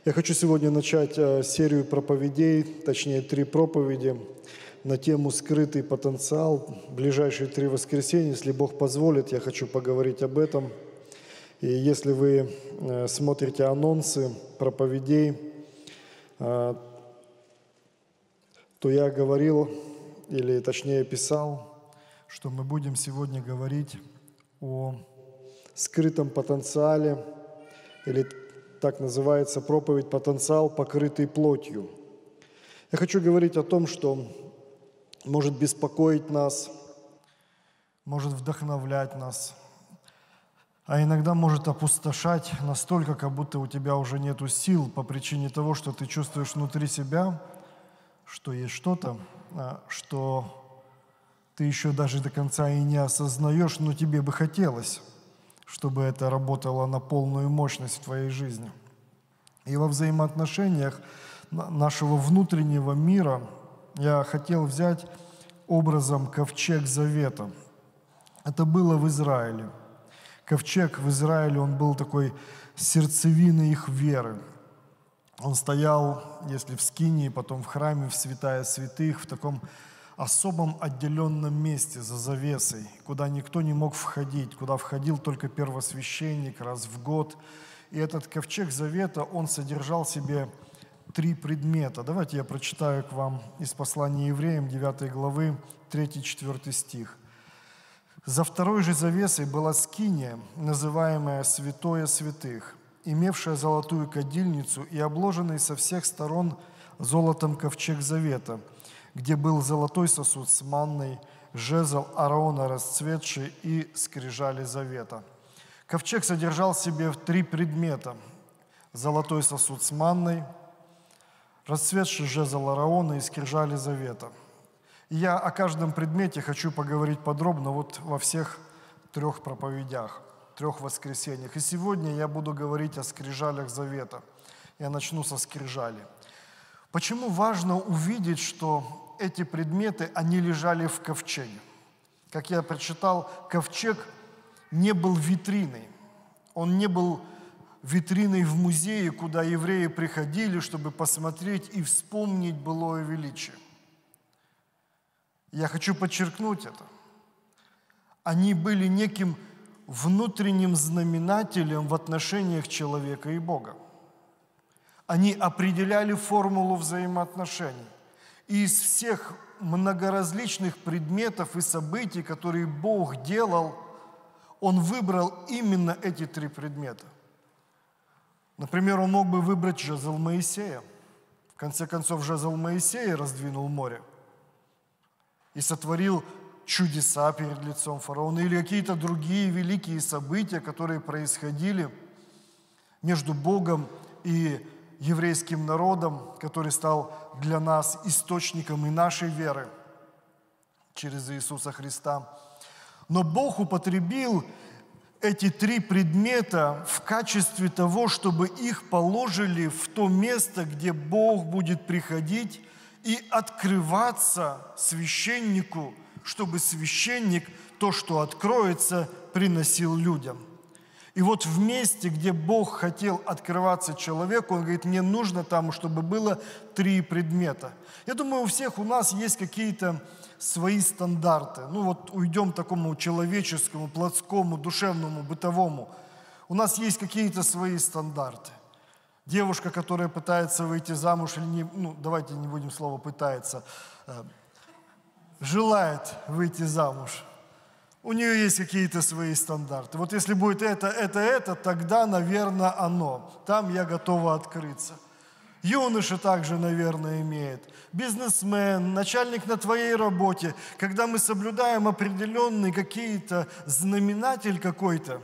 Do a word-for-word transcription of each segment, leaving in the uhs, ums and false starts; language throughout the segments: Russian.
Я хочу сегодня начать э, серию проповедей, точнее три проповеди на тему «Скрытый потенциал». В ближайшие три воскресенья, если Бог позволит, я хочу поговорить об этом. И если вы э, смотрите анонсы проповедей, э, то я говорил, или точнее писал, что мы будем сегодня говорить о скрытом потенциале, или так называется проповедь «Потенциал, покрытый плотью». Я хочу говорить о том, что может беспокоить нас, может вдохновлять нас, а иногда может опустошать настолько, как будто у тебя уже нету сил по причине того, что ты чувствуешь внутри себя, что есть что-то, что ты еще даже до конца и не осознаешь, но тебе бы хотелось, чтобы это работало на полную мощность в твоей жизни. И во взаимоотношениях нашего внутреннего мира я хотел взять образом ковчег завета. Это было в Израиле. Ковчег в Израиле, он был такой сердцевиной их веры. Он стоял, если в скинии, потом в храме, в святая святых, в таком особом отделенном месте за завесой, куда никто не мог входить, куда входил только первосвященник раз в год. И этот ковчег завета, он содержал в себе три предмета. Давайте я прочитаю к вам из послания Евреям, девятой главы, третий-четвёртый стих. «За второй же завесой была скиния, называемая Святое Святых, имевшая золотую кадильницу и обложенный со всех сторон золотом ковчег завета, где был золотой сосуд с манной, жезл Аарона расцветший и скрижали завета». Ковчег содержал в себе три предмета: золотой сосуд с манной, расцветший жезл Аарона и скрижали завета. И я о каждом предмете хочу поговорить подробно вот во всех трех проповедях, трех воскресеньях. И сегодня я буду говорить о скрижалях завета. Я начну со скрижали. Почему важно увидеть, что эти предметы, они лежали в ковчеге? Как я прочитал, ковчег не был витриной. Он не был витриной в музее, куда евреи приходили, чтобы посмотреть и вспомнить былое величие. Я хочу подчеркнуть это. Они были неким внутренним знаменателем в отношениях человека и Бога. Они определяли формулу взаимоотношений. И из всех многоразличных предметов и событий, которые Бог делал, Он выбрал именно эти три предмета. Например, Он мог бы выбрать жезл Моисея. В конце концов, жезл Моисея раздвинул море и сотворил чудеса перед лицом фараона, или какие-то другие великие события, которые происходили между Богом и еврейским народом, который стал для нас источником и нашей веры через Иисуса Христа. Но Бог употребил эти три предмета в качестве того, чтобы их положили в то место, где Бог будет приходить и открываться священнику, чтобы священник то, что откроется, приносил людям. И вот в месте, где Бог хотел открываться человеку, Он говорит, мне нужно там, чтобы было три предмета. Я думаю, у всех у нас есть какие-то свои стандарты. Ну вот уйдем к такому человеческому, плотскому, душевному, бытовому. У нас есть какие-то свои стандарты. Девушка, которая пытается выйти замуж, или не, ну давайте не будем слова «пытается», э, желает выйти замуж. У нее есть какие-то свои стандарты. Вот если будет это, это, это, тогда, наверное, оно. Там я готова открыться. Юноша также, наверное, имеет. Бизнесмен, начальник на твоей работе. Когда мы соблюдаем определенный какие-то знаменатель какой-то,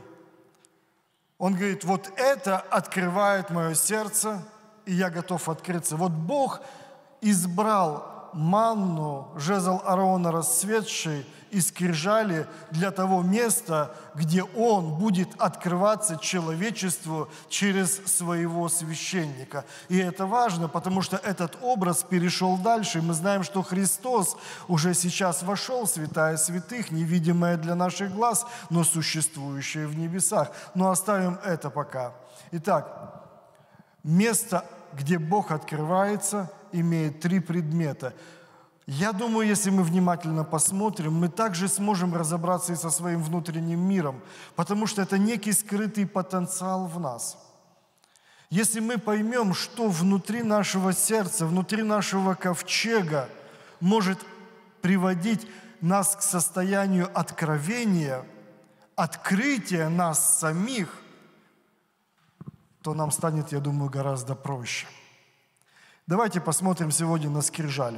он говорит, вот это открывает мое сердце, и я готов открыться. Вот Бог избрал манну, жезл Аарона расцветший и скрижали для того места, где Он будет открываться человечеству через своего священника. И это важно, потому что этот образ перешел дальше. И мы знаем, что Христос уже сейчас вошел в святая святых, невидимая для наших глаз, но существующая в небесах. Но оставим это пока. Итак, место, где Бог открывается, имеет три предмета. Я думаю, если мы внимательно посмотрим, мы также сможем разобраться и со своим внутренним миром, потому что это некий скрытый потенциал в нас. Если мы поймем, что внутри нашего сердца, внутри нашего ковчега может приводить нас к состоянию откровения, открытия нас самих, то нам станет, я думаю, гораздо проще. Давайте посмотрим сегодня на скрижали.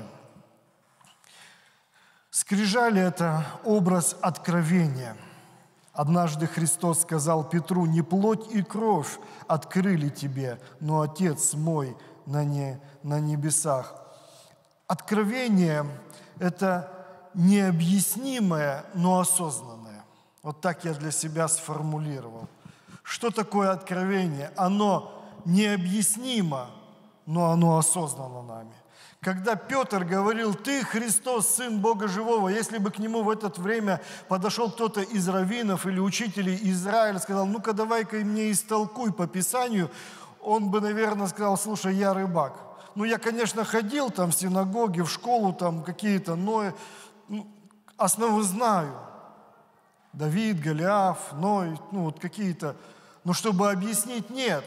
Скрижали – это образ откровения. Однажды Христос сказал Петру: «Не плоть и кровь открыли тебе, но Отец мой на, не, на небесах». Откровение – это необъяснимое, но осознанное. Вот так я для себя сформулировал. Что такое откровение? Оно необъяснимо, но оно осознанно нами. Когда Петр говорил: «Ты, Христос, Сын Бога Живого», если бы к нему в это время подошел кто-то из раввинов или учителей Израиля, сказал: «Ну-ка, давай-ка мне истолкуй по Писанию», он бы, наверное, сказал: «Слушай, я рыбак. Ну, я, конечно, ходил там в синагоге, в школу там какие-то, но ну, основы знаю. Давид, Голиаф, Ной, ну, вот какие-то. Но чтобы объяснить, нет».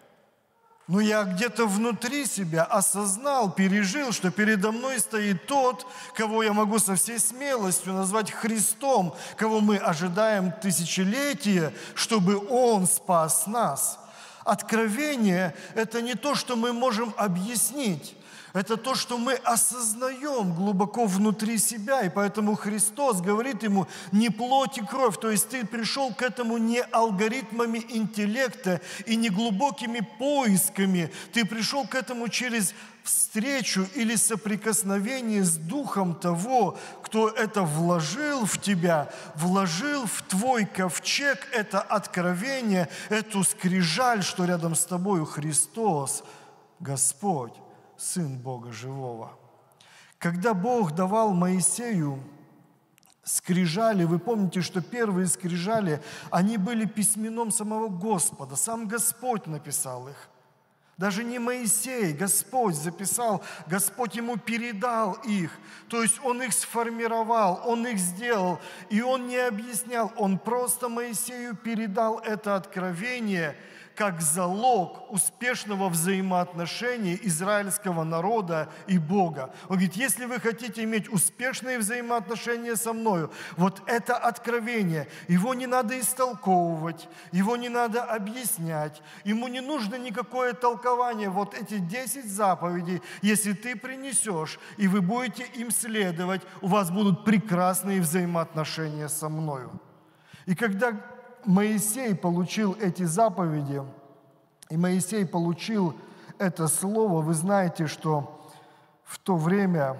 Но я где-то внутри себя осознал, пережил, что передо мной стоит тот, кого я могу со всей смелостью назвать Христом, кого мы ожидаем тысячелетия, чтобы Он спас нас. Откровение – это не то, что мы можем объяснить. Это то, что мы осознаем глубоко внутри себя. И поэтому Христос говорит ему: не плоть и кровь. То есть ты пришел к этому не алгоритмами интеллекта и не глубокими поисками. Ты пришел к этому через встречу или соприкосновение с Духом того, кто это вложил в тебя, вложил в твой ковчег это откровение, эту скрижаль, что рядом с тобою Христос, Господь, Сын Бога Живого. Когда Бог давал Моисею скрижали, вы помните, что первые скрижали, они были письменом самого Господа. Сам Господь написал их. Даже не Моисей, Господь записал, Господь ему передал их. То есть Он их сформировал, Он их сделал. И Он не объяснял, Он просто Моисею передал это откровение как залог успешного взаимоотношения израильского народа и Бога. Он говорит: если вы хотите иметь успешные взаимоотношения со мною, вот это откровение, его не надо истолковывать, его не надо объяснять, ему не нужно никакое толкование. Вот эти десять заповедей, если ты принесешь, и вы будете им следовать, у вас будут прекрасные взаимоотношения со мною. И когда Моисей получил эти заповеди, и Моисей получил это слово, вы знаете, что в то время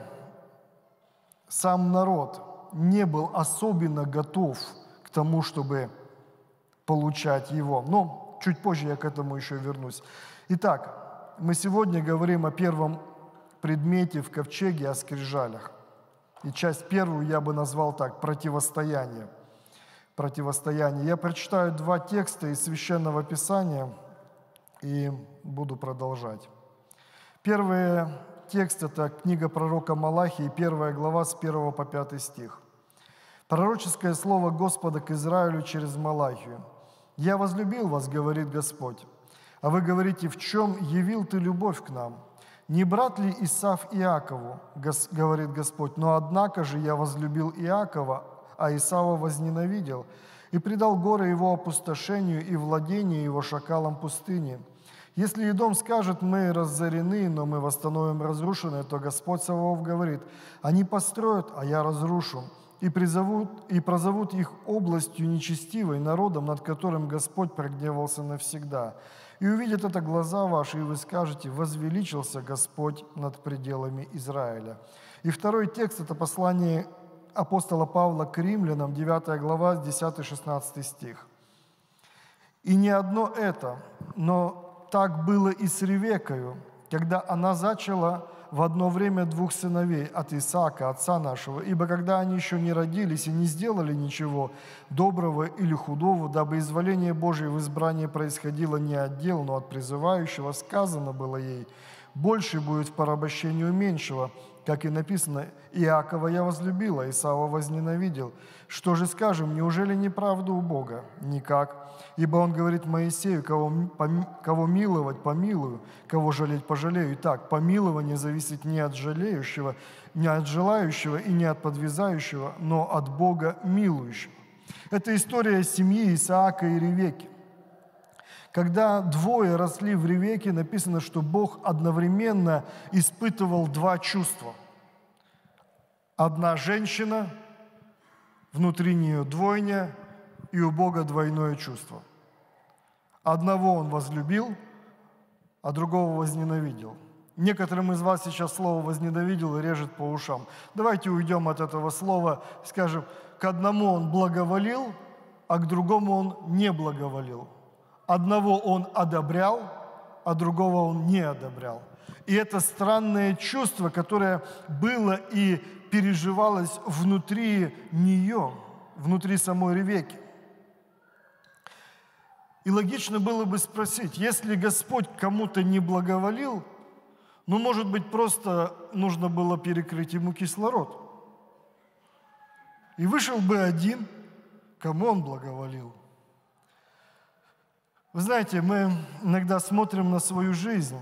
сам народ не был особенно готов к тому, чтобы получать его. Но чуть позже я к этому еще вернусь. Итак, мы сегодня говорим о первом предмете в ковчеге, о скрижалях. И часть первую я бы назвал так: противостояние. Противостояние. Я прочитаю два текста из Священного Писания и буду продолжать. Первый текст – это книга пророка Малахии, первая глава, с первого по пятый стих. Пророческое слово Господа к Израилю через Малахию. «Я возлюбил вас, говорит Господь, а вы говорите: в чем явил ты любовь к нам? Не брат ли Исав Иакову, говорит Господь, но однако же я возлюбил Иакова, а Исава возненавидел, и предал горы его опустошению и владение его шакалам пустыни. Если Идом скажет: мы разорены, но мы восстановим разрушенное, то Господь Саваоф говорит: они построят, а я разрушу, и призовут, и прозовут их областью нечестивой, народом, над которым Господь прогневался навсегда. И увидят это глаза ваши, и вы скажете: возвеличился Господь над пределами Израиля». И второй текст – это послание апостола Павла к римлянам, девятая глава, десятый-шестнадцатый стих. «И не одно это, но так было и с Ревеккою, когда она зачала в одно время двух сыновей от Исаака, отца нашего, ибо когда они еще не родились и не сделали ничего доброго или худого, дабы изволение Божие в избрании происходило не от дел, но от призывающего, сказано было ей: больше будет в порабощению меньшего, как и написано: Иакова я возлюбила, Исава возненавидел. Что же скажем, неужели неправда у Бога? Никак. Ибо Он говорит Моисею: кого, кого миловать, помилую, кого жалеть, пожалею. Итак, помилование зависит не от жалеющего, не от желающего и не от подвязающего, но от Бога милующего. Это история семьи Исаака и Ревекки. Когда двое росли в Ревекке, написано, что Бог одновременно испытывал два чувства. Одна женщина, внутри нее двойня, и у Бога двойное чувство. Одного Он возлюбил, а другого возненавидел. Некоторым из вас сейчас слово «возненавидел» режет по ушам. Давайте уйдем от этого слова, скажем, к одному Он благоволил, а к другому Он не благоволил. Одного Он одобрял, а другого Он не одобрял. И это странное чувство, которое было и переживалось внутри нее, внутри самой Ревекки. И логично было бы спросить, если Господь кому-то не благоволил, ну, может быть, просто нужно было перекрыть ему кислород. И вышел бы один, кому Он благоволил. Вы знаете, мы иногда смотрим на свою жизнь,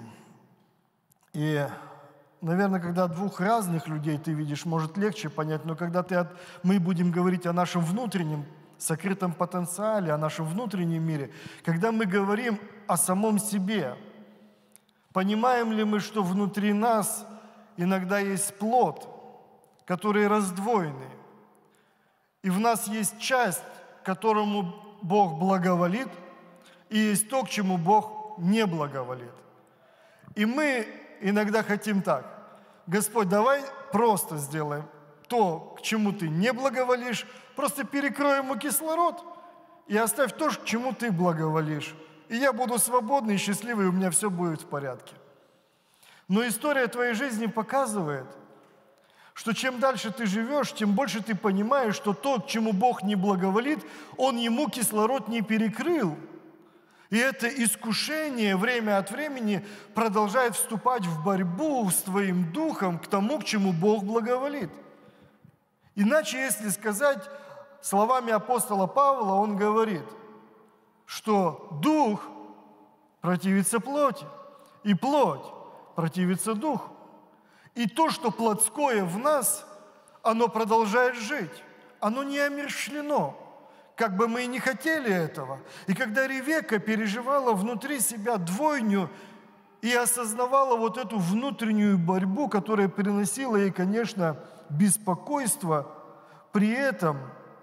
и, наверное, когда двух разных людей ты видишь, может легче понять, но когда ты от... мы будем говорить о нашем внутреннем сокрытом потенциале, о нашем внутреннем мире, когда мы говорим о самом себе, понимаем ли мы, что внутри нас иногда есть плод, который раздвоенный, и в нас есть часть, которому Бог благоволит, и есть то, к чему Бог не благоволит. И мы иногда хотим так: Господь, давай просто сделаем то, к чему Ты не благоволишь, просто перекрой ему кислород и оставь то, к чему Ты благоволишь. И я буду свободный и счастливый, и у меня все будет в порядке. Но история твоей жизни показывает, что чем дальше ты живешь, тем больше ты понимаешь, что то, к чему Бог не благоволит, Он ему кислород не перекрыл. И это искушение время от времени продолжает вступать в борьбу с твоим духом к тому, к чему Бог благоволит. Иначе, если сказать словами апостола Павла, он говорит, что дух противится плоти, и плоть противится духу. И то, что плотское в нас, оно продолжает жить, оно не омерщвлено, как бы мы и не хотели этого. И когда Ревекка переживала внутри себя двойню и осознавала вот эту внутреннюю борьбу, которая приносила ей, конечно, беспокойство, при этом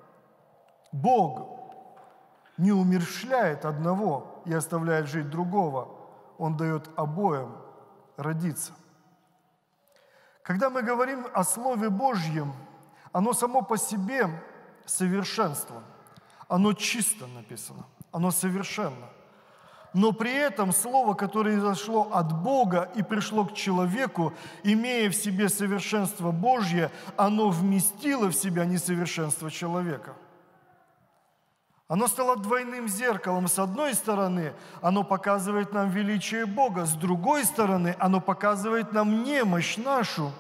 Бог не умерщвляет одного и оставляет жить другого. Он дает обоим родиться. Когда мы говорим о Слове Божьем, оно само по себе совершенство. Оно чисто написано, оно совершенно. Но при этом Слово, которое изошло от Бога и пришло к человеку, имея в себе совершенство Божье, оно вместило в себя несовершенство человека. Оно стало двойным зеркалом. С одной стороны, оно показывает нам величие Бога, с другой стороны, оно показывает нам немощь нашу.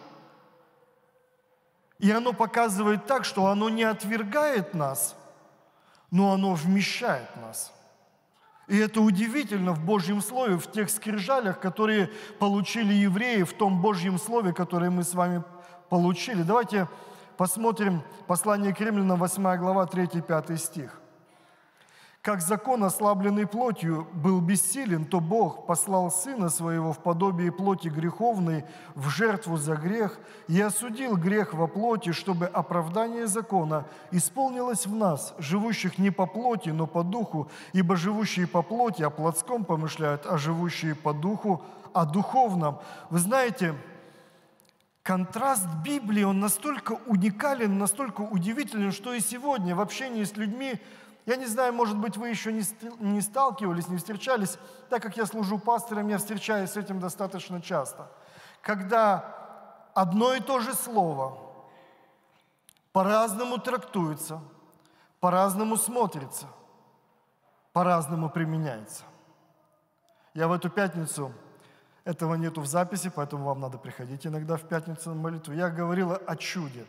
И оно показывает так, что оно не отвергает нас, но оно вмещает нас. И это удивительно в Божьем Слове, в тех скрижалях, которые получили евреи, в том Божьем Слове, которое мы с вами получили. Давайте посмотрим послание к Римлянам, восьмая глава, третий-пятый стих. «Как закон, ослабленный плотью, был бессилен, то Бог послал Сына Своего в подобие плоти греховной в жертву за грех и осудил грех во плоти, чтобы оправдание закона исполнилось в нас, живущих не по плоти, но по духу, ибо живущие по плоти о плотском помышляют, а живущие по духу о духовном». Вы знаете, контраст Библии, он настолько уникален, настолько удивителен, что и сегодня в общении с людьми, я не знаю, может быть, вы еще не сталкивались, не встречались, так как я служу пастором, я встречаюсь с этим достаточно часто. когда одно и то же слово по-разному трактуется, по-разному смотрится, по-разному применяется. Я в эту пятницу, этого нету в записи, поэтому вам надо приходить иногда в пятницу на молитву. Я говорил о чуде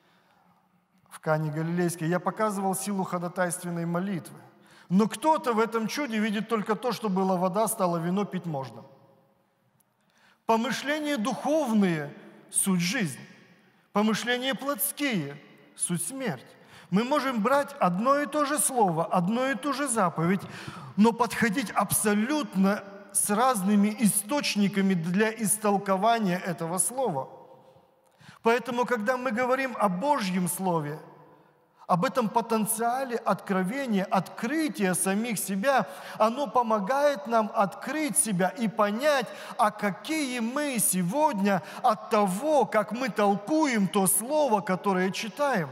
в Кане Галилейской. Я показывал силу ходатайственной молитвы. Но кто-то в этом чуде видит только то, что была вода, стало вино, пить можно. Помышления духовные – суть жизнь. Помышления плотские – суть смерть. Мы можем брать одно и то же слово, одно и ту же заповедь, но подходить абсолютно с разными источниками для истолкования этого слова. Поэтому, когда мы говорим о Божьем Слове, об этом потенциале откровения, открытия самих себя, оно помогает нам открыть себя и понять, а какие мы сегодня от того, как мы толкуем то слово, которое читаем.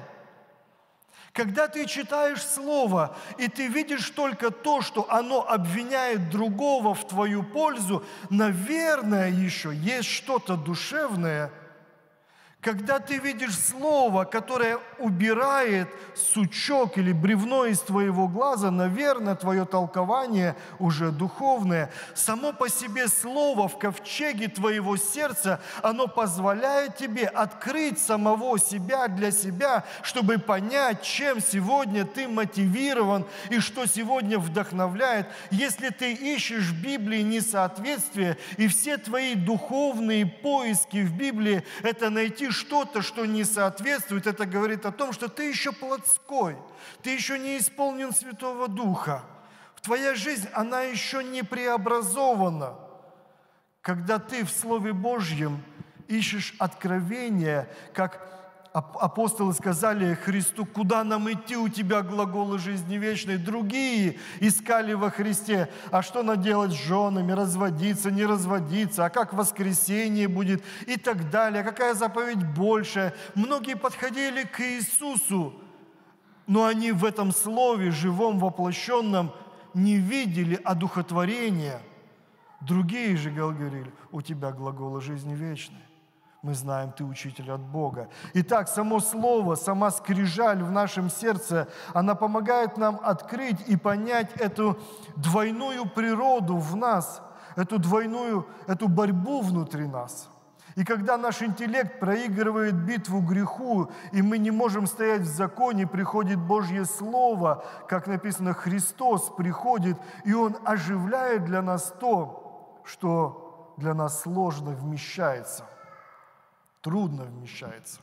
Когда ты читаешь слово, и ты видишь только то, что оно обвиняет другого в твою пользу, наверное, еще есть что-то душевное. Когда ты видишь слово, которое убирает сучок или бревно из твоего глаза, наверное, твое толкование уже духовное. Само по себе слово в ковчеге твоего сердца, оно позволяет тебе открыть самого себя для себя, чтобы понять, чем сегодня ты мотивирован и что сегодня вдохновляет. Если ты ищешь в Библии несоответствие, и все твои духовные поиски в Библии – это найти что-то, что не соответствует, это говорит о том, что ты еще плотской, ты еще не исполнен Святого Духа. Твоя жизнь, она еще не преобразована. Когда ты в Слове Божьем ищешь откровение, как апостолы сказали Христу, куда нам идти, у тебя глаголы жизни вечной. Другие искали во Христе, а что надо делать с женами, разводиться, не разводиться, а как воскресение будет и так далее, какая заповедь большая. Многие подходили к Иисусу, но они в этом слове, живом, воплощенном, не видели одухотворения. Другие же говорили, у тебя глаголы жизни вечной. Мы знаем, ты учитель от Бога. Итак, само слово, сама скрижаль в нашем сердце, она помогает нам открыть и понять эту двойную природу в нас, эту двойную, эту борьбу внутри нас. И когда наш интеллект проигрывает битву греху, и мы не можем стоять в законе, приходит Божье Слово, как написано, Христос приходит, и Он оживляет для нас то, что для нас сложно вмещается. Трудно вмещается.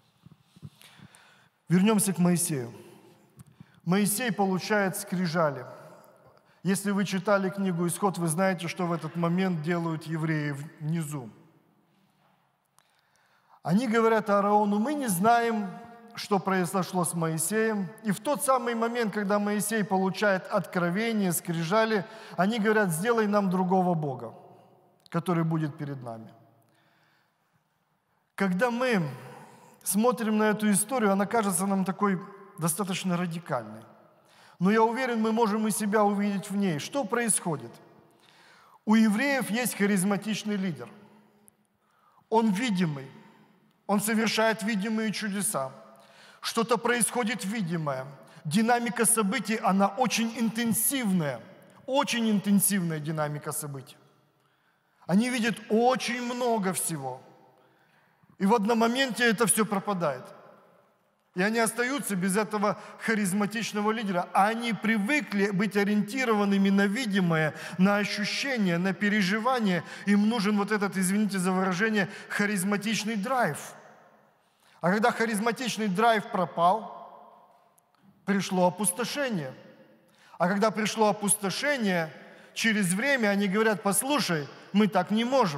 Вернемся к Моисею. Моисей получает скрижали. Если вы читали книгу «Исход», вы знаете, что в этот момент делают евреи внизу. Они говорят Аарону, мы не знаем, что произошло с Моисеем. И в тот самый момент, когда Моисей получает откровение, скрижали, они говорят, сделай нам другого Бога, который будет перед нами. Когда мы смотрим на эту историю, она кажется нам такой достаточно радикальной. Но я уверен, мы можем и себя увидеть в ней. Что происходит? У евреев есть харизматичный лидер. Он видимый. Он совершает видимые чудеса. Что-то происходит видимое. Динамика событий, она очень интенсивная. Очень интенсивная динамика событий. Они видят очень много всего. И в одном моменте это все пропадает. И они остаются без этого харизматичного лидера. А они привыкли быть ориентированными на видимое, на ощущение, на переживание. Им нужен вот этот, извините за выражение, харизматичный драйв. А когда харизматичный драйв пропал, пришло опустошение. А когда пришло опустошение, через время они говорят, послушай, мы так не можем.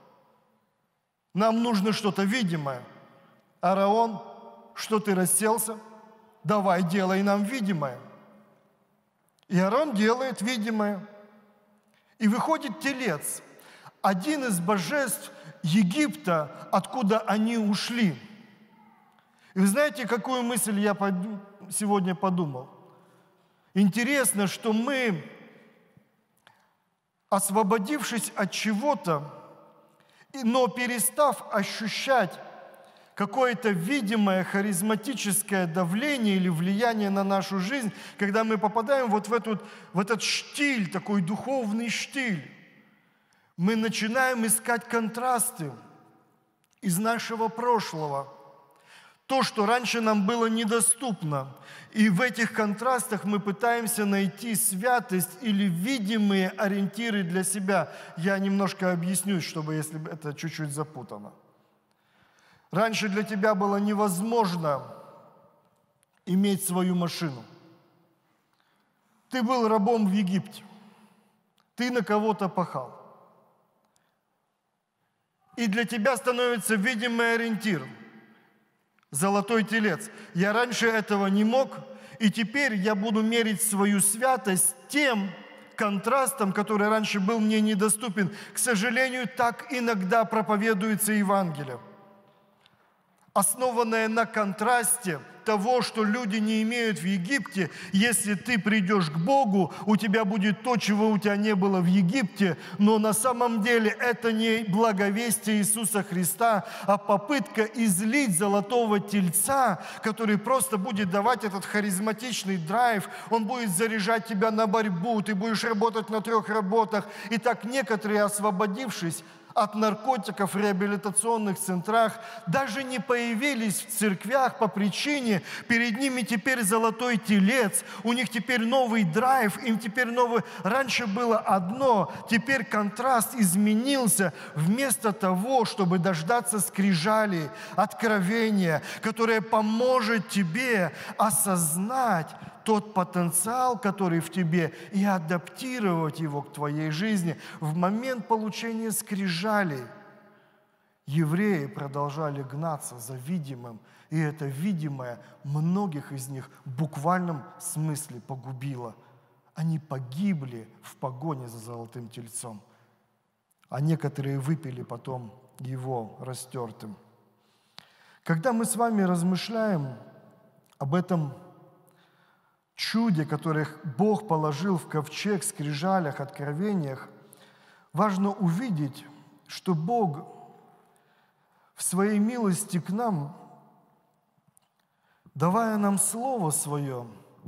Нам нужно что-то видимое. Ааron, что ты расселся? Давай, делай нам видимое. И Аарон делает видимое. И выходит телец, один из божеств Египта, откуда они ушли. И вы знаете, какую мысль я сегодня подумал? Интересно, что мы, освободившись от чего-то, И- Но перестав ощущать какое-то видимое харизматическое давление или влияние на нашу жизнь, когда мы попадаем вот в, эту, в этот штиль, такой духовный штиль, мы начинаем искать контрасты из нашего прошлого. То, что раньше нам было недоступно. И в этих контрастах мы пытаемся найти святость или видимые ориентиры для себя. Я немножко объясню, чтобы, если это чуть-чуть запутано. Раньше для тебя было невозможно иметь свою машину. Ты был рабом в Египте. Ты на кого-то пахал. И для тебя становится видимый ориентир – золотой телец. Я раньше этого не мог, и теперь я буду мерить свою святость тем контрастом, который раньше был мне недоступен. К сожалению, так иногда проповедуется Евангелие, основанное на контрасте того, что люди не имеют в Египте. Если ты придешь к Богу, у тебя будет то, чего у тебя не было в Египте, но на самом деле это не благовестие Иисуса Христа, а попытка излить золотого тельца, который просто будет давать этот харизматичный драйв, он будет заряжать тебя на борьбу, ты будешь работать на трех работах. И так некоторые, освободившись от наркотиков в реабилитационных центрах, даже не появились в церквях по причине, перед ними теперь золотой телец, у них теперь новый драйв, им теперь новый... Раньше было одно, теперь контраст изменился. Вместо того, чтобы дождаться скрижали, откровения, которое поможет тебе осознать тот потенциал, который в тебе, и адаптировать его к твоей жизни. В момент получения скрижалей евреи продолжали гнаться за видимым, и это видимое многих из них в буквальном смысле погубило. Они погибли в погоне за золотым тельцом, а некоторые выпили потом его растертым. Когда мы с вами размышляем об этом чуде, которых Бог положил в ковчег, скрижалях, откровениях, важно увидеть, что Бог в своей милости к нам, давая нам Слово Свое,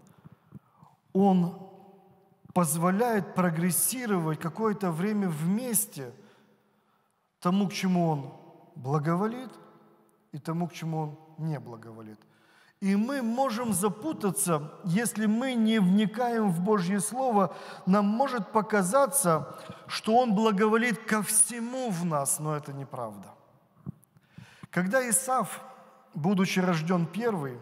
Он позволяет прогрессировать какое-то время вместе тому, к чему Он благоволит, и тому, к чему Он не благоволит. И мы можем запутаться, если мы не вникаем в Божье Слово. Нам может показаться, что Он благоволит ко всему в нас, но это неправда. Когда Исав, будучи рожден первый,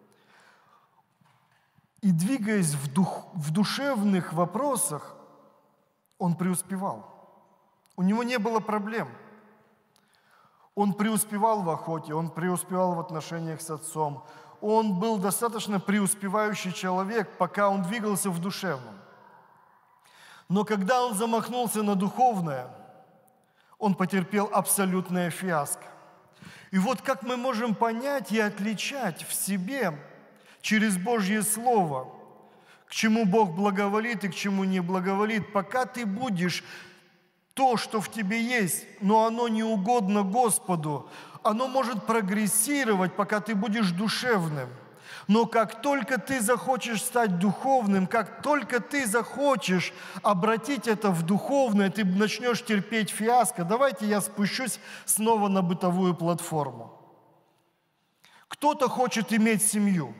и двигаясь в, дух, в душевных вопросах, он преуспевал. У него не было проблем. Он преуспевал в охоте, он преуспевал в отношениях с отцом. Он был достаточно преуспевающий человек, пока он двигался в душевном. Но когда он замахнулся на духовное, он потерпел абсолютное фиаско. И вот как мы можем понять и отличать в себе через Божье Слово, к чему Бог благоволит и к чему не благоволит, пока ты будешь то, что в тебе есть, но оно не угодно Господу, оно может прогрессировать, пока ты будешь душевным. Но как только ты захочешь стать духовным, как только ты захочешь обратить это в духовное, ты начнешь терпеть фиаско. Давайте я спущусь снова на бытовую платформу. Кто-то хочет иметь семью.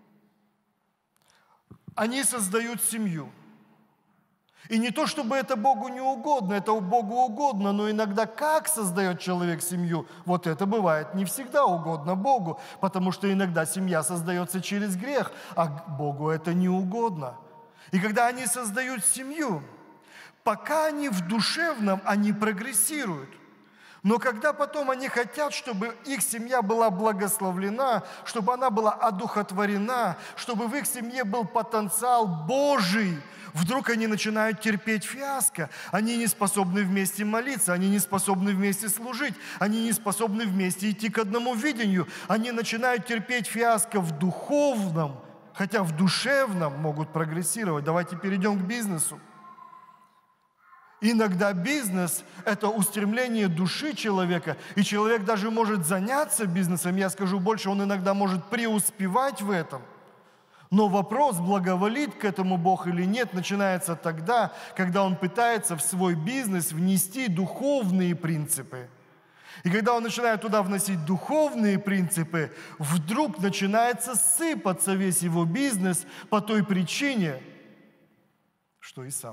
Они создают семью. И не то, чтобы это Богу не угодно, это Богу угодно, но иногда как создает человек семью, вот это бывает не всегда угодно Богу, потому что иногда семья создается через грех, а Богу это не угодно. И когда они создают семью, пока они в душевном, они прогрессируют. Но когда потом они хотят, чтобы их семья была благословлена, чтобы она была одухотворена, чтобы в их семье был потенциал Божий, вдруг они начинают терпеть фиаско. Они не способны вместе молиться, они не способны вместе служить, они не способны вместе идти к одному видению. Они начинают терпеть фиаско в духовном, хотя в душевном могут прогрессировать. Давайте перейдем к бизнесу. Иногда бизнес – это устремление души человека, и человек даже может заняться бизнесом, я скажу больше, он иногда может преуспевать в этом. Но вопрос, благоволит к этому Бог или нет, начинается тогда, когда он пытается в свой бизнес внести духовные принципы. И когда он начинает туда вносить духовные принципы, вдруг начинается сыпаться весь его бизнес по той причине, что Исав.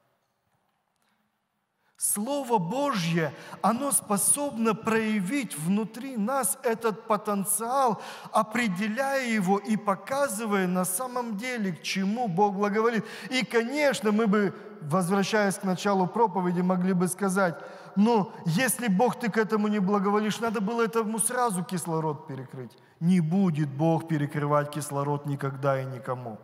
Слово Божье, оно способно проявить внутри нас этот потенциал, определяя его и показывая на самом деле, к чему Бог благоволит. И, конечно, мы бы, возвращаясь к началу проповеди, могли бы сказать, ну, если Бог ты к этому не благоволишь, надо было этому сразу кислород перекрыть. Не будет Бог перекрывать кислород никогда и никому.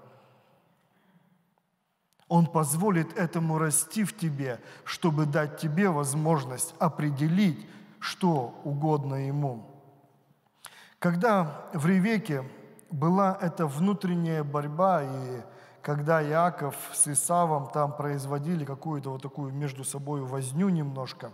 Он позволит этому расти в тебе, чтобы дать тебе возможность определить, что угодно Ему. Когда в Ревеке была эта внутренняя борьба, и когда Иаков с Исавом там производили какую-то вот такую между собой возню немножко,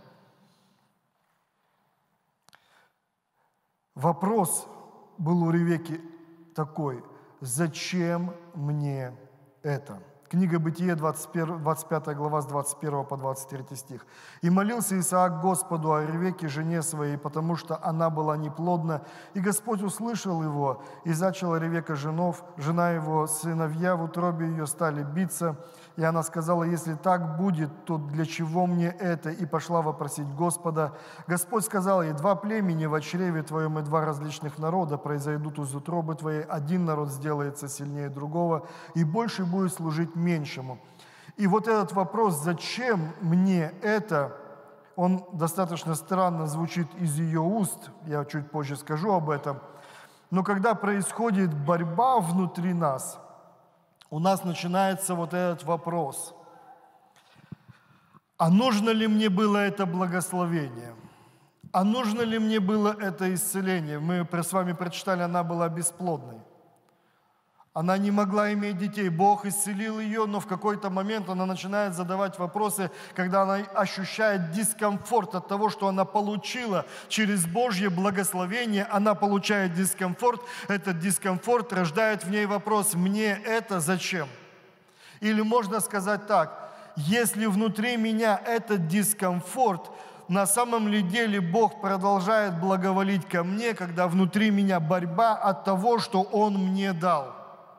вопрос был у Ревеки такой: «Зачем мне это?» Книга Бытие, двадцать пятая глава, с двадцать первого по двадцать третий стих. «И молился Исаак Господу о Ревеке, жене своей, потому что она была неплодна. И Господь услышал его, и зачала Ревека женов, жена его, сыновья в утробе ее стали биться. И она сказала: если так будет, то для чего мне это? И пошла вопросить Господа. Господь сказал ей: два племени в чреве твоем и два различных народа произойдут из утробы твоей. Один народ сделается сильнее другого, и больше будет служить меньшему». И вот этот вопрос, зачем мне это, он достаточно странно звучит из ее уст, я чуть позже скажу об этом, но когда происходит борьба внутри нас, у нас начинается вот этот вопрос: а нужно ли мне было это благословение? А нужно ли мне было это исцеление? Мы с вами прочитали, она была бесплодной. Она не могла иметь детей. Бог исцелил ее, но в какой-то момент она начинает задавать вопросы, когда она ощущает дискомфорт от того, что она получила через Божье благословение. Она получает дискомфорт. Этот дискомфорт рождает в ней вопрос: «Мне это зачем?» Или можно сказать так: если внутри меня этот дискомфорт, на самом ли деле Бог продолжает благоволить ко мне, когда внутри меня борьба от того, что Он мне дал?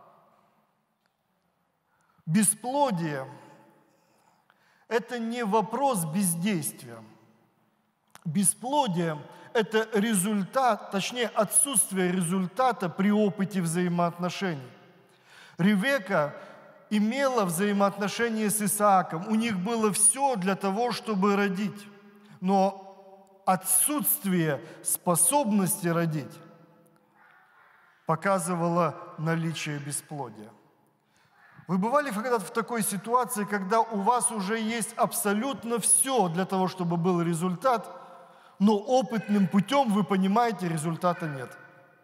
Бесплодие – это не вопрос бездействия. Бесплодие – это результат, точнее отсутствие результата при опыте взаимоотношений. Ревека имела взаимоотношения с Исааком. У них было все для того, чтобы родить. Но отсутствие способности родить показывало наличие бесплодия. Вы бывали когда-то в такой ситуации, когда у вас уже есть абсолютно все для того, чтобы был результат, но опытным путем вы понимаете, результата нет.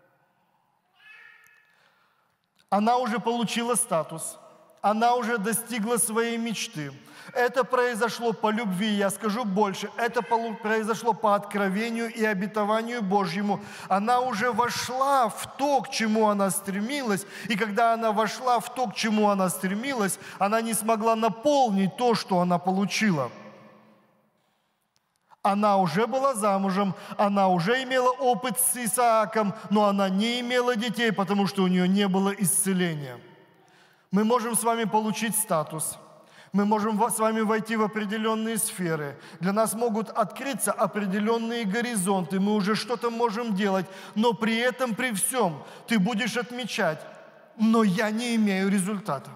Она уже получила статус, она уже достигла своей мечты. Это произошло по любви, я скажу больше, это произошло по откровению и обетованию Божьему. Она уже вошла в то, к чему она стремилась, и когда она вошла в то, к чему она стремилась, она не смогла наполнить то, что она получила. Она уже была замужем, она уже имела опыт с Исааком, но она не имела детей, потому что у нее не было исцеления. Мы можем с вами получить статус. Мы можем с вами войти в определенные сферы. Для нас могут открыться определенные горизонты. Мы уже что-то можем делать. Но при этом, при всем, ты будешь отмечать: но я не имею результата.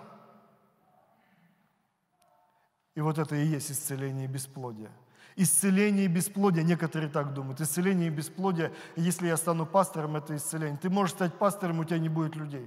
И вот это и есть исцеление бесплодия. Исцеление бесплодия, некоторые так думают, исцеление бесплодия, если я стану пастором, это исцеление. Ты можешь стать пастором, у тебя не будет людей.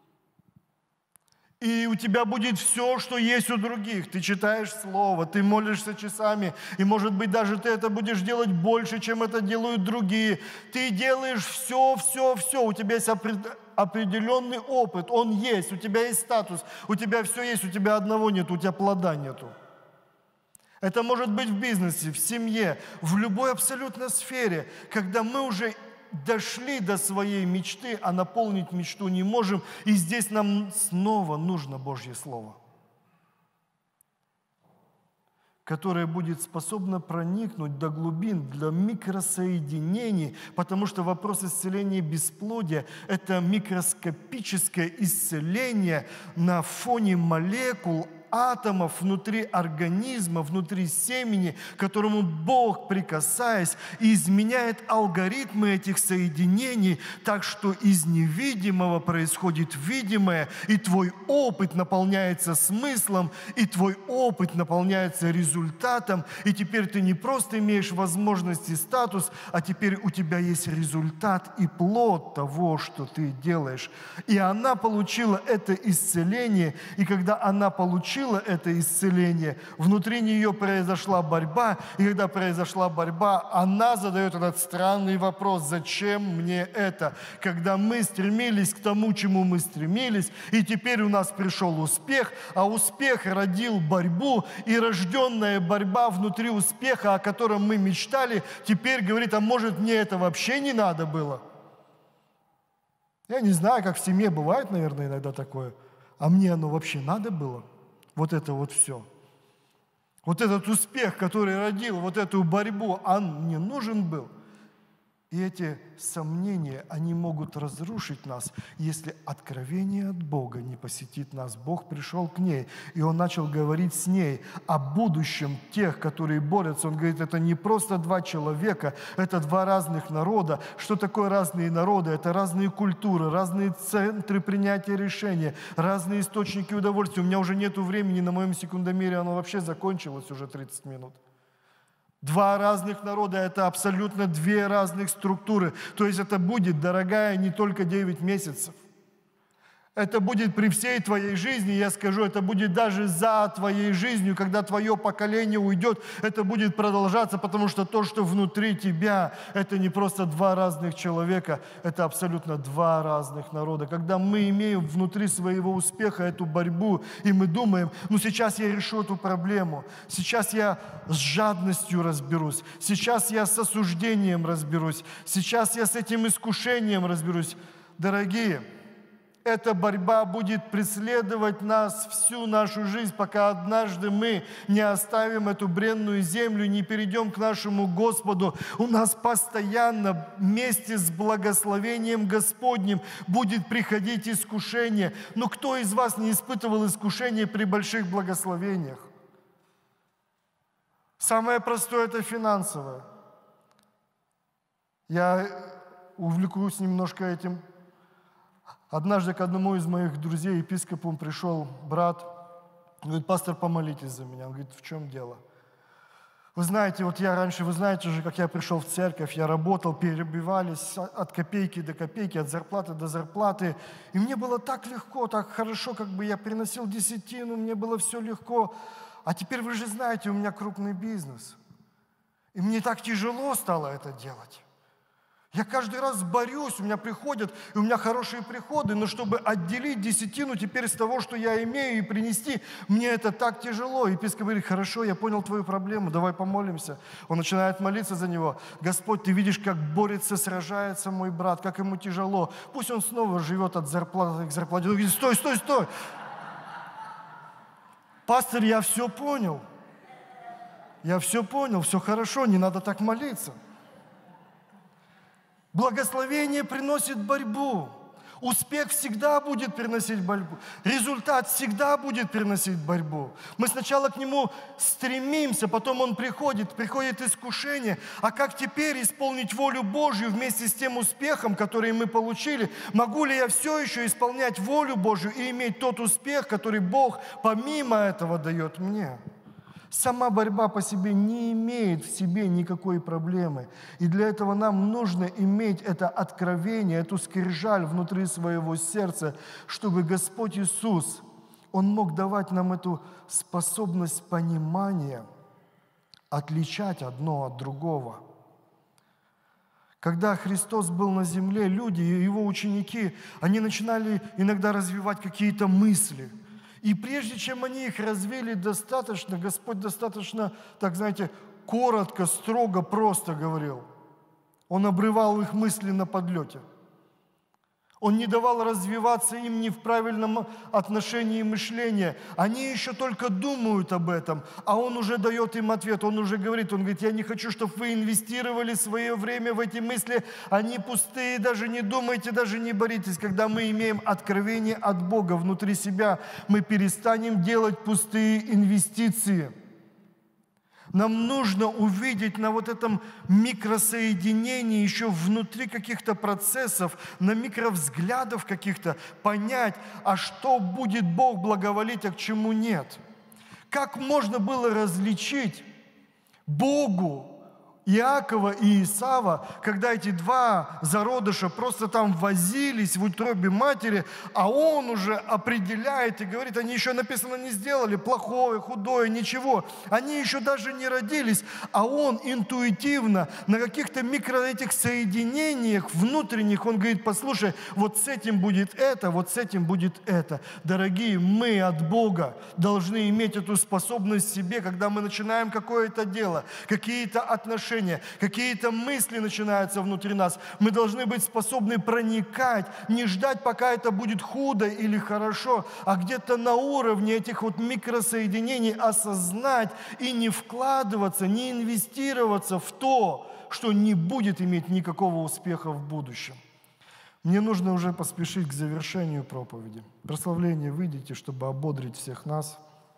И у тебя будет все, что есть у других. Ты читаешь Слово, ты молишься часами, и, может быть, даже ты это будешь делать больше, чем это делают другие. Ты делаешь все, все, все. У тебя есть определенный опыт, он есть, у тебя есть статус, у тебя все есть, у тебя одного нет, у тебя плода нету. Это может быть в бизнесе, в семье, в любой абсолютно сфере, когда мы уже дошли до своей мечты, а наполнить мечту не можем, и здесь нам снова нужно Божье Слово, которое будет способно проникнуть до глубин, для микросоединений, потому что вопрос исцеления бесплодия – это микроскопическое исцеление на фоне молекул, атомов внутри организма, внутри семени, к которому Бог, прикасаясь, изменяет алгоритмы этих соединений, так что из невидимого происходит видимое, и твой опыт наполняется смыслом, и твой опыт наполняется результатом, и теперь ты не просто имеешь возможность и статус, а теперь у тебя есть результат и плод того, что ты делаешь. И она получила это исцеление, и когда она получила это исцеление, внутри нее произошла борьба, и когда произошла борьба, она задает этот странный вопрос: зачем мне это? Когда мы стремились к тому, чему мы стремились, и теперь у нас пришел успех, а успех родил борьбу, и рожденная борьба внутри успеха, о котором мы мечтали, теперь говорит: а может, мне это вообще не надо было? Я не знаю, как в семье бывает, наверное, иногда такое, а мне оно вообще надо было? Вот это вот все. Вот этот успех, который родил вот эту борьбу, он мне нужен был. И эти сомнения, они могут разрушить нас, если откровение от Бога не посетит нас. Бог пришел к ней, и Он начал говорить с ней о будущем тех, которые борются. Он говорит, это не просто два человека, это два разных народа. Что такое разные народы? Это разные культуры, разные центры принятия решения, разные источники удовольствия. У меня уже нет времени на моем секундомере, оно вообще закончилось уже тридцать минут. Два разных народа – это абсолютно две разных структуры. То есть это будет, дорогая, не только девять месяцев. Это будет при всей твоей жизни, я скажу, это будет даже за твоей жизнью, когда твое поколение уйдет, это будет продолжаться, потому что то, что внутри тебя, это не просто два разных человека, это абсолютно два разных народа. Когда мы имеем внутри своего успеха эту борьбу, и мы думаем, ну сейчас я решу эту проблему, сейчас я с жадностью разберусь, сейчас я с осуждением разберусь, сейчас я с этим искушением разберусь. Дорогие, эта борьба будет преследовать нас всю нашу жизнь, пока однажды мы не оставим эту бренную землю, не перейдем к нашему Господу. У нас постоянно вместе с благословением Господним будет приходить искушение. Но кто из вас не испытывал искушение при больших благословениях? Самое простое – это финансовое. Я увлекусь немножко этим. Однажды к одному из моих друзей, епископу, пришел брат, говорит, пастор, помолитесь за меня. Он говорит, в чем дело? Вы знаете, вот я раньше, вы знаете же, как я пришел в церковь, я работал, перебивались от копейки до копейки, от зарплаты до зарплаты. И мне было так легко, так хорошо, как бы я приносил десятину, мне было все легко. А теперь вы же знаете, у меня крупный бизнес. И мне так тяжело стало это делать. Я каждый раз борюсь, у меня приходят, и у меня хорошие приходы, но чтобы отделить десятину теперь с того, что я имею, и принести, мне это так тяжело. Епископ говорит, хорошо, я понял твою проблему, давай помолимся. Он начинает молиться за него. Господь, ты видишь, как борется, сражается мой брат, как ему тяжело. Пусть он снова живет от зарплаты к зарплате. Он говорит, стой, стой, стой. Пастор, я все понял. Я все понял, все хорошо, не надо так молиться. Благословение приносит борьбу. Успех всегда будет приносить борьбу. Результат всегда будет приносить борьбу. Мы сначала к нему стремимся, потом он приходит, приходит искушение. А как теперь исполнить волю Божью вместе с тем успехом, который мы получили? Могу ли я все еще исполнять волю Божью и иметь тот успех, который Бог помимо этого дает мне? Сама борьба по себе не имеет в себе никакой проблемы. И для этого нам нужно иметь это откровение, эту скрижаль внутри своего сердца, чтобы Господь Иисус, Он мог давать нам эту способность понимания, отличать одно от другого. Когда Христос был на земле, люди, Его ученики, они начинали иногда развивать какие-то мысли. И прежде чем они их развели достаточно, Господь достаточно, так знаете, коротко, строго, просто говорил. Он обрывал их мысли на подлете. Он не давал развиваться им ни в правильном отношении мышления. Они еще только думают об этом, а Он уже дает им ответ. Он уже говорит, Он говорит, я не хочу, чтобы вы инвестировали свое время в эти мысли. Они пустые, даже не думайте, даже не боритесь. Когда мы имеем откровение от Бога внутри себя, мы перестанем делать пустые инвестиции. Нам нужно увидеть на вот этом микросоединении, еще внутри каких-то процессов, на микровзглядов каких-то, понять, а что будет Бог благоволить, а к чему нет. Как можно было различить Богу Иакова и Исава, когда эти два зародыша просто там возились в утробе матери, а он уже определяет и говорит, они еще написано не сделали, плохое, худое, ничего. Они еще даже не родились, а он интуитивно на каких-то микро этих соединениях внутренних, он говорит, послушай, вот с этим будет это, вот с этим будет это. Дорогие, мы от Бога должны иметь эту способность в себе, когда мы начинаем какое-то дело, какие-то отношения, какие-то мысли начинаются внутри нас. Мы должны быть способны проникать, не ждать, пока это будет худо или хорошо, а где-то на уровне этих вот микросоединений осознать и не вкладываться, не инвестироваться в то, что не будет иметь никакого успеха в будущем. Мне нужно уже поспешить к завершению проповеди. Прославление выйдите, чтобы ободрить всех нас.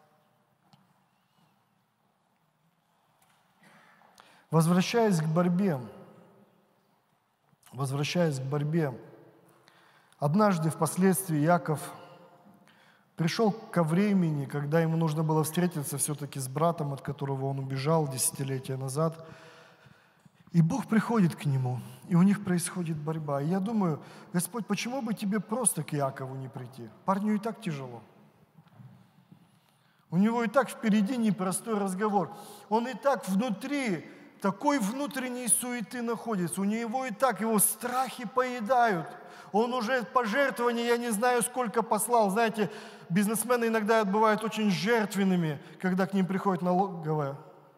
Возвращаясь к борьбе, возвращаясь к борьбе, однажды впоследствии Иаков пришел ко времени, когда ему нужно было встретиться все-таки с братом, от которого он убежал десятилетия назад. И Бог приходит к нему, и у них происходит борьба. И я думаю, Господь, почему бы тебе просто к Иакову не прийти? Парню и так тяжело. У него и так впереди непростой разговор. Он и так внутри такой внутренней суеты находится. У него и так его страхи поедают. Он уже пожертвования, я не знаю, сколько послал. Знаете, бизнесмены иногда бывают очень жертвенными, когда к ним приходит налоговая.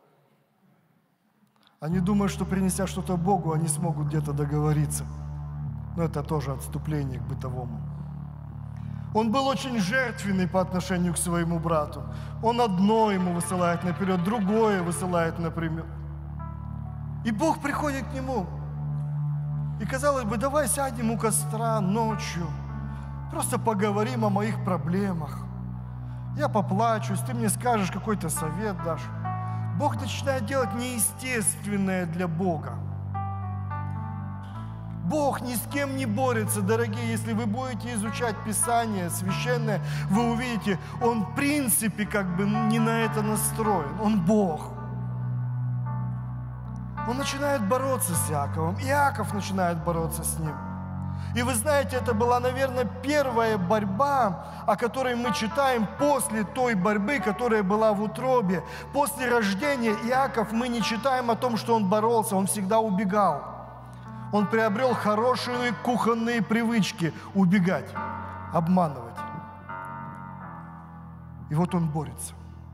Они думают, что принеся что-то Богу, они смогут где-то договориться. Но это тоже отступление к бытовому. Он был очень жертвенный по отношению к своему брату. Он одно ему высылает наперед, другое высылает например. И Бог приходит к нему. И казалось бы, давай сядем у костра ночью, просто поговорим о моих проблемах. Я поплачусь, ты мне скажешь, какой-то совет дашь. Бог начинает делать неестественное для Бога. Бог ни с кем не борется, дорогие. Если вы будете изучать Писание священное, вы увидите, Он в принципе как бы не на это настроен. Он Бог. Он начинает бороться с Иаковом. Иаков начинает бороться с ним. И вы знаете, это была, наверное, первая борьба, о которой мы читаем после той борьбы, которая была в утробе. После рождения Иаков мы не читаем о том, что он боролся, он всегда убегал. Он приобрел хорошие кухонные привычки убегать, обманывать. И вот он борется.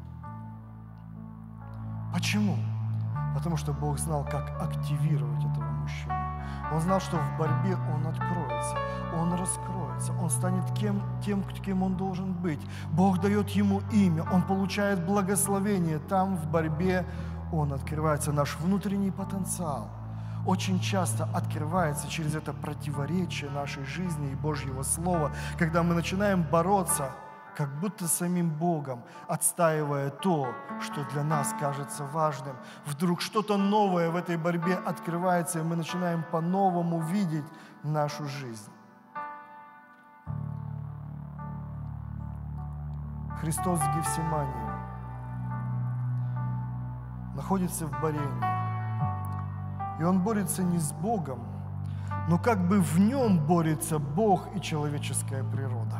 Почему? Потому что Бог знал, как активировать этого мужчину. Он знал, что в борьбе он откроется, он раскроется, он станет кем, тем, кем он должен быть. Бог дает ему имя, он получает благословение. Там в борьбе он открывается. Наш внутренний потенциал очень часто открывается через это противоречие нашей жизни и Божьего Слова, когда мы начинаем бороться как будто самим Богом, отстаивая то, что для нас кажется важным. Вдруг что-то новое в этой борьбе открывается, и мы начинаем по-новому видеть нашу жизнь. Христос в Гефсимании находится в борении, и Он борется не с Богом, но как бы в Нем борется Бог и человеческая природа.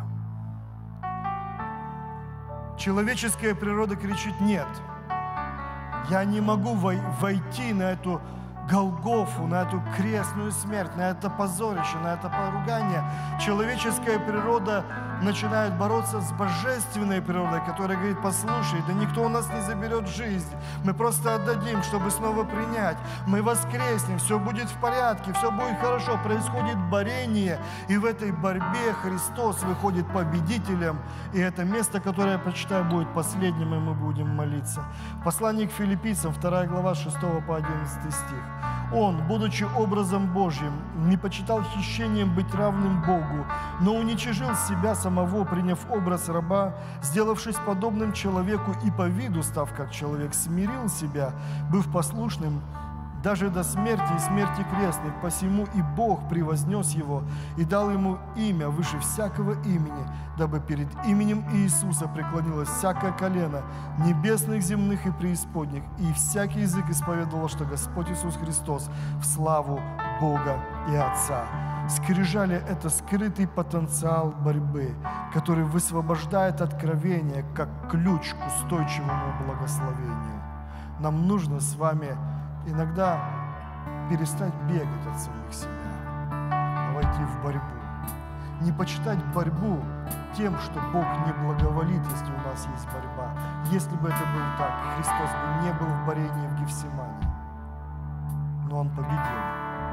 Человеческая природа кричит: нет, я не могу войти на эту Голгофу, на эту крестную смерть, на это позорище, на это поругание. Человеческая природа начинают бороться с божественной природой, которая говорит: послушай, да никто у нас не заберет жизнь. Мы просто отдадим, чтобы снова принять. Мы воскреснем, все будет в порядке, все будет хорошо. Происходит борение, и в этой борьбе Христос выходит победителем. И это место, которое я прочитаю, будет последним, и мы будем молиться. Послание к Филиппийцам, вторая глава, шестого по одиннадцатый стих. Он, будучи образом Божьим, не почитал хищением быть равным Богу, но уничижил себя самого, приняв образ раба, сделавшись подобным человеку и по виду, став как человек, смирил себя, быв послушным даже до смерти и смерти крестной. Посему и Бог превознес его и дал ему имя выше всякого имени, дабы перед именем Иисуса преклонилось всякое колено небесных, земных и преисподних, и всякий язык исповедовал, что Господь Иисус Христос в славу Бога и Отца. Скрижали – это скрытый потенциал борьбы, который высвобождает откровение как ключ к устойчивому благословению. Нам нужно с вами иногда перестать бегать от самих себя, а войти в борьбу. Не почитать борьбу тем, что Бог не благоволит, если у нас есть борьба. Если бы это было так, Христос бы не был в борении в Гефсимане. Но Он победил.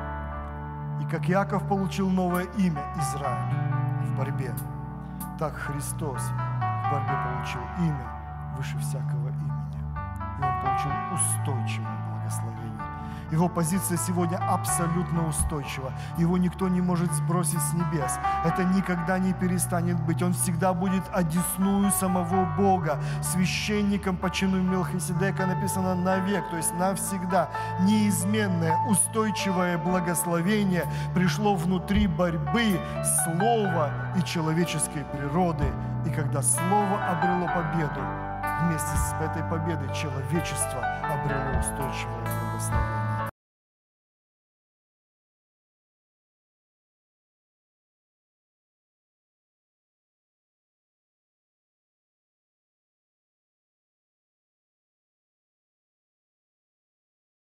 И как Иаков получил новое имя Израиль в борьбе, так Христос в борьбе получил имя выше всякого имени. И Он получил устойчивое благословение. Его позиция сегодня абсолютно устойчива. Его никто не может сбросить с небес. Это никогда не перестанет быть. Он всегда будет одесную самого Бога. Священником по чину Мелхиседека написано навек, то есть навсегда. Неизменное, устойчивое благословение пришло внутри борьбы слова и человеческой природы. И когда слово обрело победу, вместе с этой победой человечество обрело устойчивое благословение.